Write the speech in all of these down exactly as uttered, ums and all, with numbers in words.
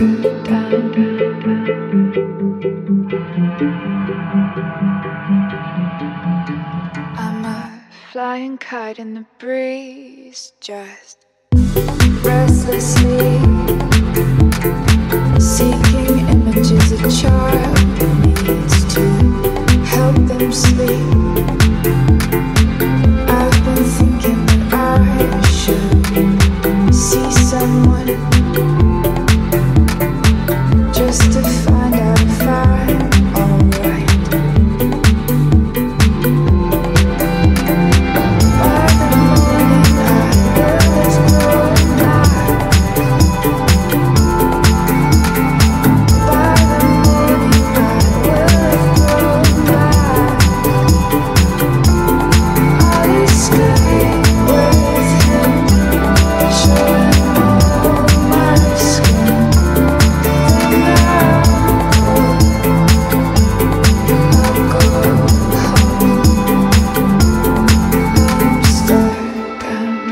I'm a flying kite in the breeze, just restlessly seeking images a child needs to help them sleep. I've been thinking that I should see someone just to find out if I'm alright. By the morning I will have grown back. By the morning I will have grown back. I'll escape with him, showing all my skin. Then I'll go, I'll go home, Amsterdam.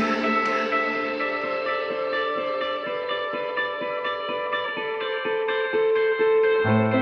Thank